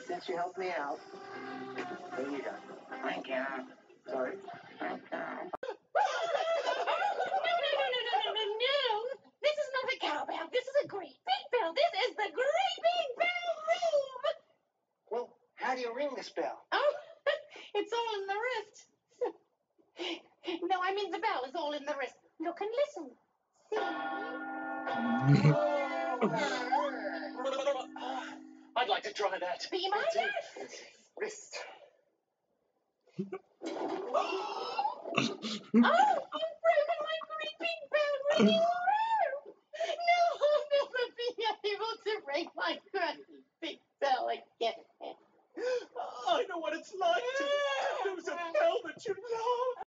Since you helped me out, here you go. Thank you. Sorry. Thank you. No. This is not a cowbell. This is a great big bell. This is the great big bell room. Well, how do you ring this bell? Oh, it's all in the wrist. No, I mean the bell is all in the wrist. Look and listen. See? I'd like to try that. Be my guest. Wrist. Oh, you've broken my great big bell ring.